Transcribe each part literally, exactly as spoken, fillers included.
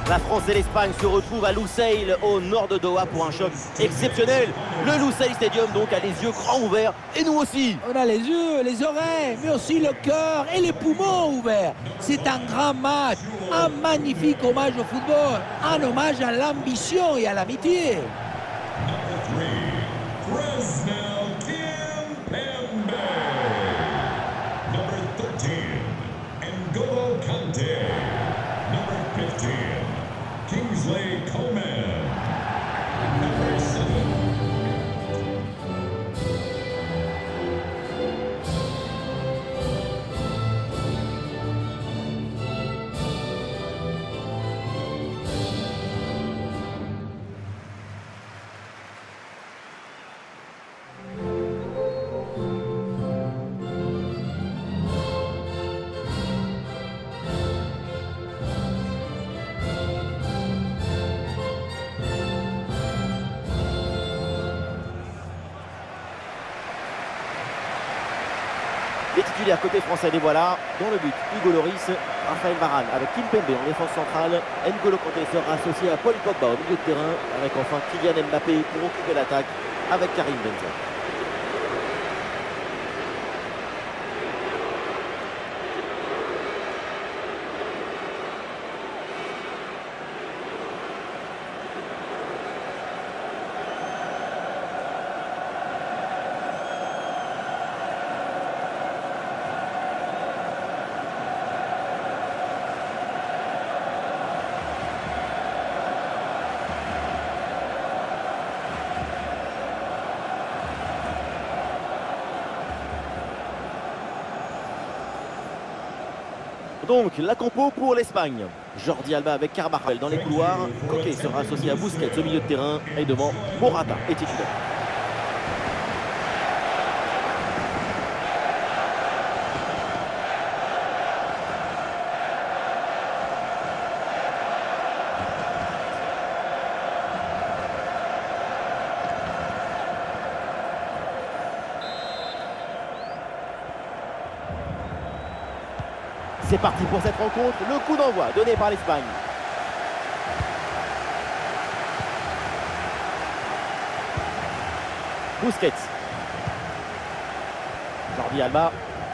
La France et l'Espagne se retrouvent à Lusail, au nord de Doha, pour un choc exceptionnel. Le Lusail Stadium donc a les yeux grands ouverts, et nous aussi. On a les yeux, les oreilles, mais aussi le cœur et les poumons ouverts. C'est un grand match, un magnifique hommage au football, un hommage à l'ambition et à l'amitié. Kingsley Coman. Number seven. Les titulaires côté français, les voilà. Dans le but, Hugo Lloris, Raphaël Varane avec Kimpembe en défense centrale. N'Golo Kanté sera associé à Paul Pogba au milieu de terrain. Avec enfin Kylian Mbappé pour occuper l'attaque avec Karim Benzema. Donc, la compo pour l'Espagne. Jordi Alba avec Carvajal dans les couloirs. Koké sera associé à Busquets au milieu de terrain. Et devant, Morata est titulaire. C'est parti pour cette rencontre, le coup d'envoi donné par l'Espagne. Busquets. Jordi Alba.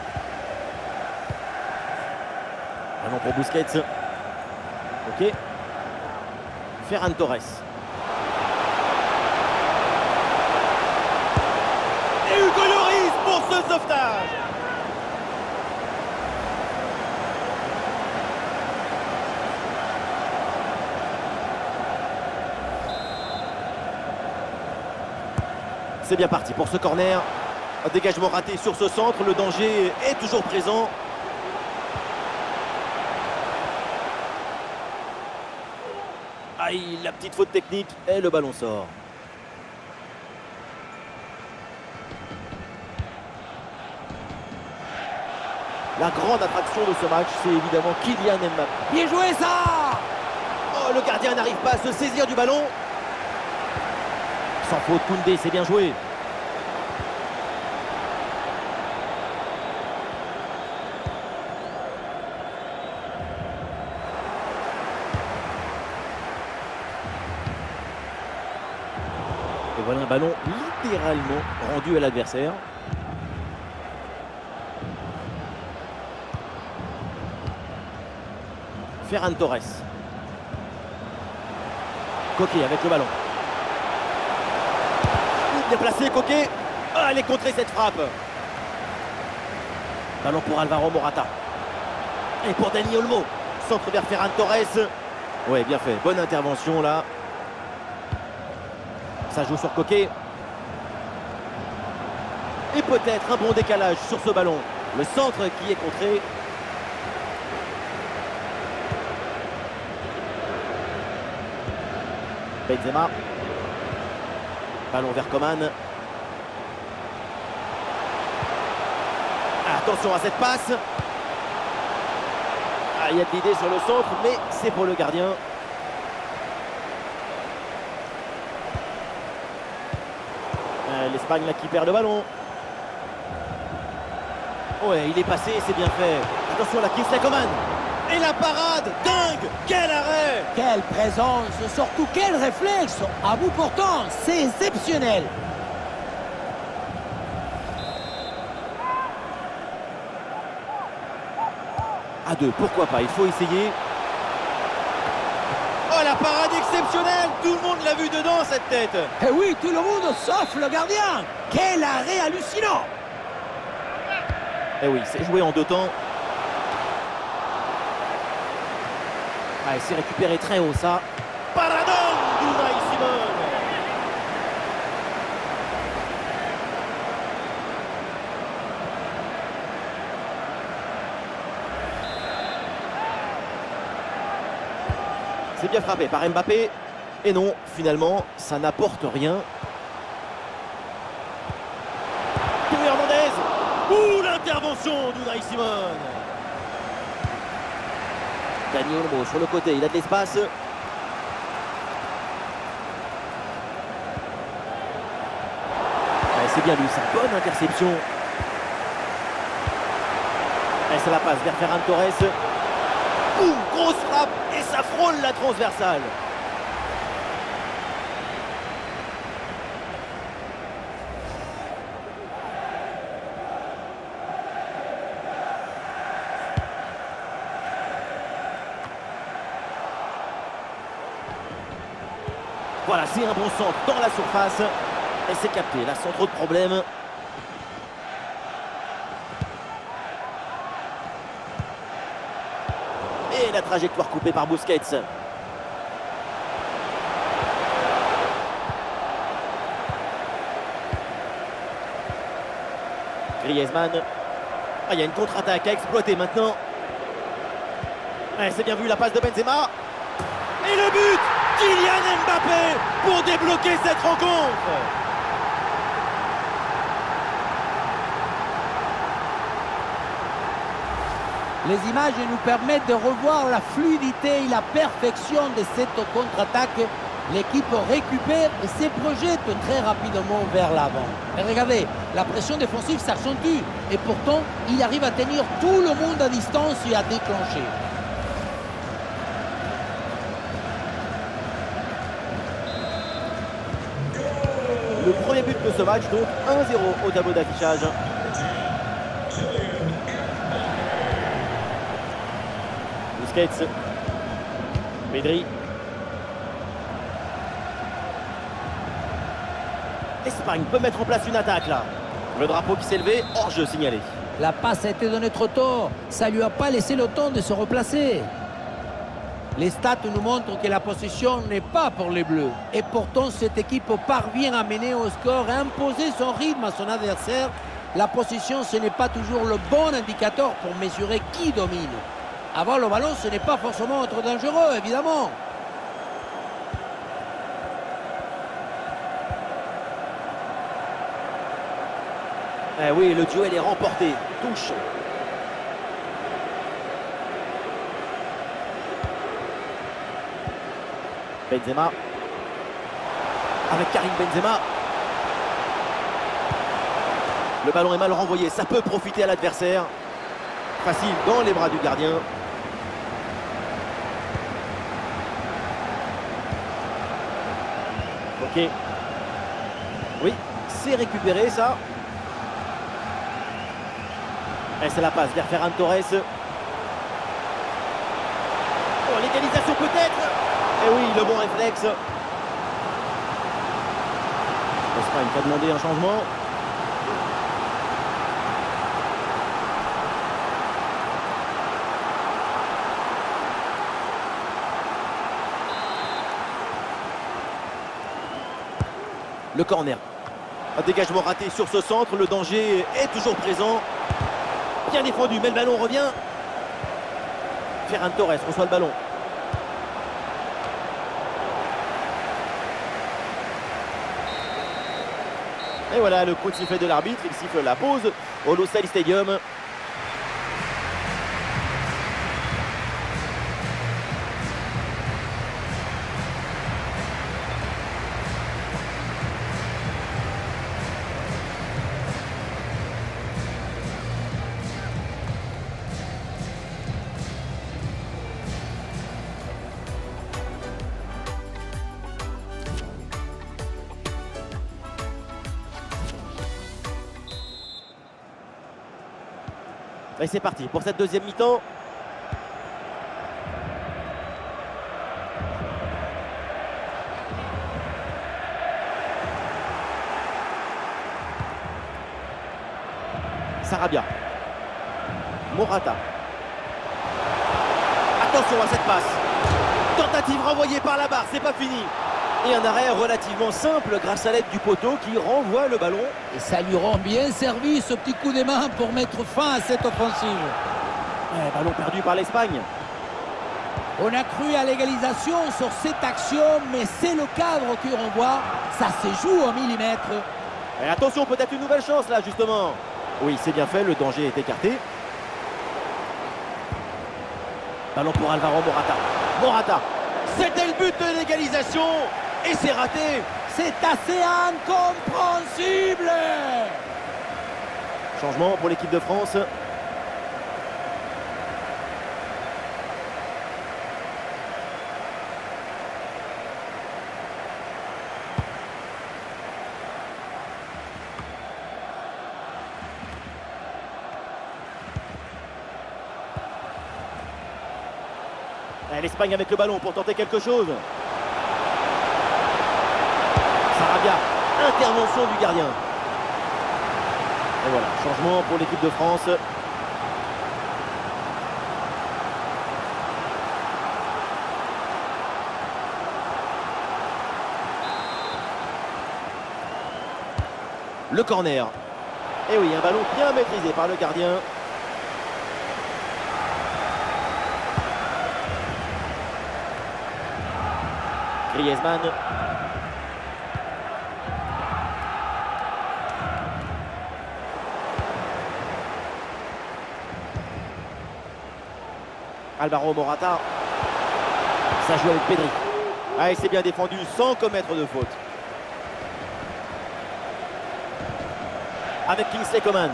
Ballon pour Busquets. Ok. Ferran Torres. Et Hugo Lloris pour ce sauvetage. C'est bien parti pour ce corner. Un dégagement raté sur ce centre. Le danger est toujours présent. Aïe, la petite faute technique et le ballon sort. La grande attraction de ce match, c'est évidemment Kylian Mbappé. Bien joué ça! Oh, le gardien n'arrive pas à se saisir du ballon. Sans faute, Koundé, c'est bien joué. Et voilà un ballon littéralement rendu à l'adversaire. Ferran Torres. Koké avec le ballon. Bien placé, Koké. Ah, elle est contrée cette frappe. Ballon pour Alvaro Morata. Et pour Dani Olmo. Centre vers Ferran Torres. Ouais, bien fait. Bonne intervention là. Ça joue sur Koké. Et peut-être un bon décalage sur ce ballon. Le centre qui est contré. Benzema. Ballon vers Coman. Attention à cette passe. Ah, il y a de l'idée sur le centre, mais c'est pour le gardien. L'Espagne là qui perd le ballon. Ouais, il est passé, c'est bien fait. Attention à la Kingsley Coman. Et la parade, dingue! Quel arrêt! Quelle présence, surtout quel réflexe! À bout portant, c'est exceptionnel! À deux, pourquoi pas, il faut essayer. Oh, la parade exceptionnelle! Tout le monde l'a vu dedans, cette tête! Eh oui, tout le monde sauf le gardien! Quel arrêt hallucinant! Eh oui, c'est joué en deux temps. Ah, c'est récupéré très haut, ça. Paradon d'Unai Simon! C'est bien frappé par Mbappé. Et non, finalement, ça n'apporte rien. Théo Hernandez. Ouh, l'intervention d'Unai Simon. Dani Olmo sur le côté, il a de l'espace. Ouais, c'est bien lui, sa bonne interception. Et ça la passe vers Ferran Torres. Boum, grosse frappe et ça frôle la transversale. Voilà, c'est un bon centre dans la surface. Et c'est capté, là, sans trop de problèmes. Et la trajectoire coupée par Busquets. Griezmann. Ah, il y a une contre-attaque à exploiter maintenant. Ouais, c'est bien vu, la passe de Benzema. Et le but! Kylian Mbappé pour débloquer cette rencontre. Les images nous permettent de revoir la fluidité et la perfection de cette contre-attaque. L'équipe récupère et se projette très rapidement vers l'avant. Et regardez, la pression défensive s'accentue. Et pourtant, il arrive à tenir tout le monde à distance et à déclencher. Le premier but de ce match, donc un zéro au tableau d'affichage. Busquets. Pedri. L'Espagne peut mettre en place une attaque là. Le drapeau qui s'est levé, hors-jeu signalé. La passe a été donnée trop tôt. Ça ne lui a pas laissé le temps de se replacer. Les stats nous montrent que la possession n'est pas pour les Bleus. Et pourtant, cette équipe parvient à mener au score et à imposer son rythme à son adversaire. La possession, ce n'est pas toujours le bon indicateur pour mesurer qui domine. Avoir le ballon, ce n'est pas forcément trop dangereux, évidemment. Eh oui, le duel est remporté. Touche. Benzema. Avec Karim Benzema. Le ballon est mal renvoyé. Ça peut profiter à l'adversaire. Facile dans les bras du gardien. Ok. Oui, c'est récupéré ça. Et c'est la passe vers Ferran Torres. Oh, l'égalisation peut-être. Et oui, le bon réflexe. L'Espagne qui a demandé un changement. Le corner. Un dégagement raté sur ce centre. Le danger est toujours présent. Bien défendu, mais le ballon revient. Ferran Torres reçoit le ballon. Et voilà le coup de sifflet de l'arbitre. Il siffle la pause au Lusail Stadium. Et c'est parti pour cette deuxième mi-temps. Sarabia. Morata. Attention à cette passe. Tentative renvoyée par la barre, c'est pas fini. Et un arrêt relativement simple grâce à l'aide du poteau qui renvoie le ballon. Et ça lui rend bien servi ce petit coup de main pour mettre fin à cette offensive. Ouais, ballon perdu par l'Espagne. On a cru à l'égalisation sur cette action, mais c'est le cadre qui renvoie. Ça se joue au millimètre. Et attention, peut-être une nouvelle chance là justement. Oui, c'est bien fait, le danger est écarté. Ballon pour Alvaro Morata. Morata. C'était le but de l'égalisation. Et c'est raté. C'est assez incompréhensible. Changement pour l'équipe de France. L'Espagne avec le ballon pour tenter quelque chose. Sarabia, intervention du gardien. Et voilà, changement pour l'équipe de France. Le corner. Et oui, un ballon bien maîtrisé par le gardien. Griezmann. Alvaro Morata. Ça joue avec Pedri. Ah, et c'est bien défendu sans commettre de faute. Avec Kingsley Coman.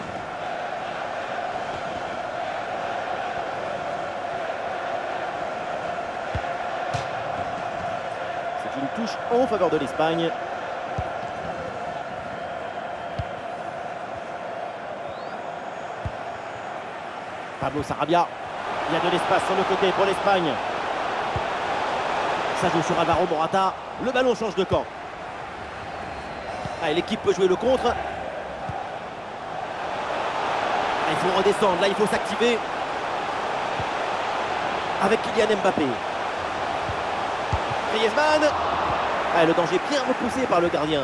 Une touche en faveur de l'Espagne. Pablo Sarabia. Il y a de l'espace sur le côté pour l'Espagne. Ça joue sur Alvaro Morata. Le ballon change de camp. Ah, l'équipe peut jouer le contre. Ah, il faut redescendre. Là, il faut s'activer. Avec Kylian Mbappé. Griezmann. Ah, le danger bien repoussé par le gardien.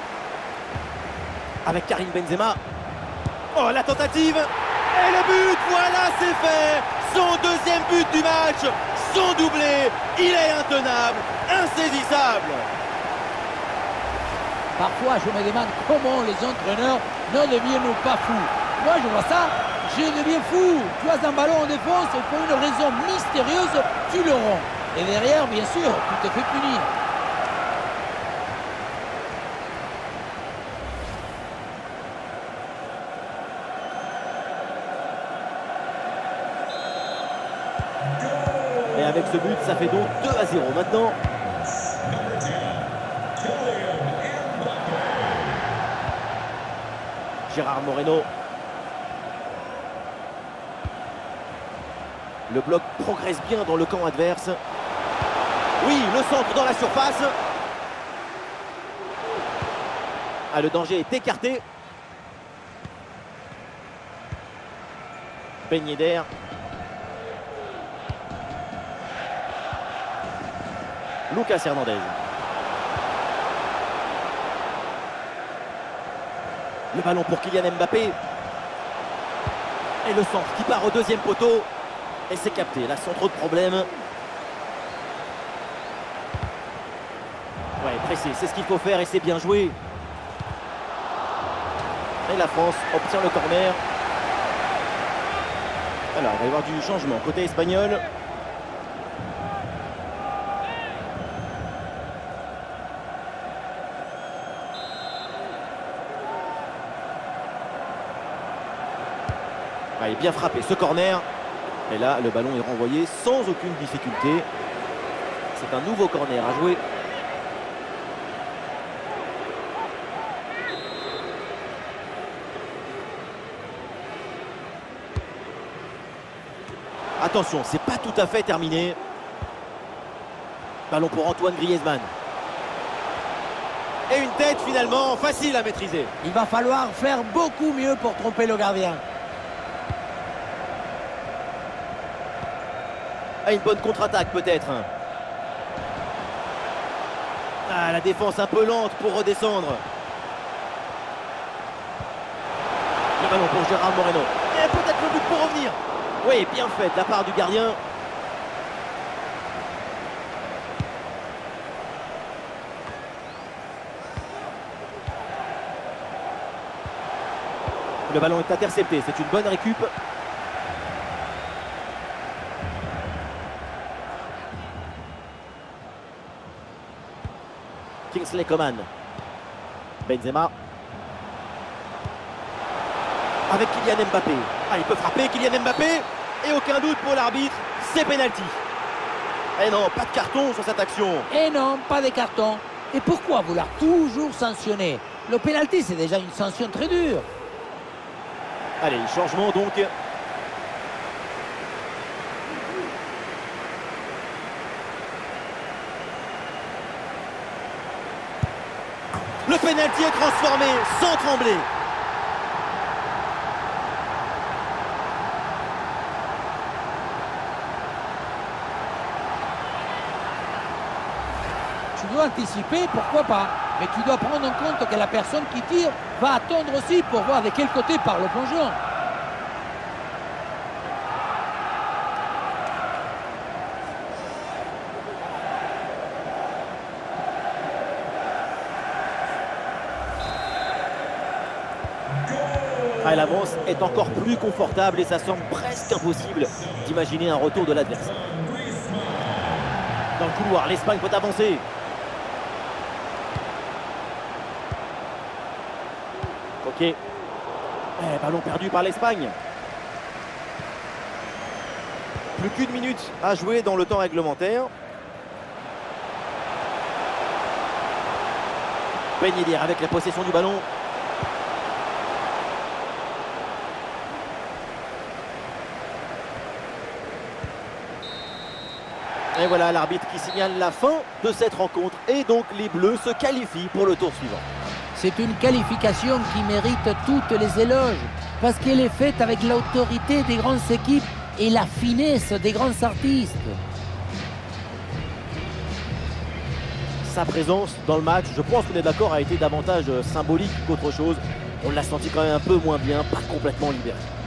Avec Karim Benzema. Oh, la tentative. Et le but, voilà, c'est fait. Son deuxième but du match. Son doublé. Il est intenable, insaisissable. Parfois, je me demande comment les entraîneurs ne deviennent pas fous. Moi, je vois ça, je deviens fou. Tu as un ballon en défense et pour une raison mystérieuse, tu le rends. Et derrière, bien sûr, tu te fais punir. Et avec ce but, ça fait donc deux à zéro maintenant. Gérard Moreno. Le bloc progresse bien dans le camp adverse. Oui, le centre dans la surface. Ah, le danger est écarté. Ben Yedder. Lucas Hernandez. Le ballon pour Kylian Mbappé. Et le centre qui part au deuxième poteau. Et c'est capté, là sans trop de problèmes. Ouais, pressé, c'est ce qu'il faut faire et c'est bien joué. Et la France obtient le corner. Alors, il va y avoir du changement côté espagnol. Il est bien frappé ce corner. Et là, le ballon est renvoyé sans aucune difficulté. C'est un nouveau corner à jouer. Attention, c'est pas tout à fait terminé. Ballon pour Antoine Griezmann. Et une tête finalement facile à maîtriser. Il va falloir faire beaucoup mieux pour tromper le gardien. Ah, une bonne contre-attaque peut-être. Ah, la défense un peu lente pour redescendre. Le ballon pour Gérard Moreno. Et peut-être le but pour revenir. Oui, bien fait de la part du gardien. Le ballon est intercepté, c'est une bonne récup. Kingsley Coman. Benzema. Avec Kylian Mbappé. Ah, il peut frapper Kylian Mbappé. Et aucun doute pour l'arbitre, c'est pénalty. Et non, pas de carton sur cette action. Et non, pas de carton. Et pourquoi vouloir toujours sanctionner? Le pénalty, c'est déjà une sanction très dure. Allez, changement donc. Le pénalty est transformé sans trembler. Tu dois anticiper, pourquoi pas. Mais tu dois prendre en compte que la personne qui tire va attendre aussi pour voir de quel côté part le plongeon. Ah, l'avance est encore plus confortable et ça semble presque impossible d'imaginer un retour de l'adversaire. Dans le couloir, l'Espagne peut avancer. Ok. Eh, ballon perdu par l'Espagne. Plus qu'une minute à jouer dans le temps réglementaire. Ben Yedder avec la possession du ballon. Et voilà l'arbitre qui signale la fin de cette rencontre. Et donc les Bleus se qualifient pour le tour suivant. C'est une qualification qui mérite toutes les éloges parce qu'elle est faite avec l'autorité des grandes équipes et la finesse des grands artistes. Sa présence dans le match, je pense qu'on est d'accord, a été davantage symbolique qu'autre chose. On l'a senti quand même un peu moins bien, pas complètement libéré.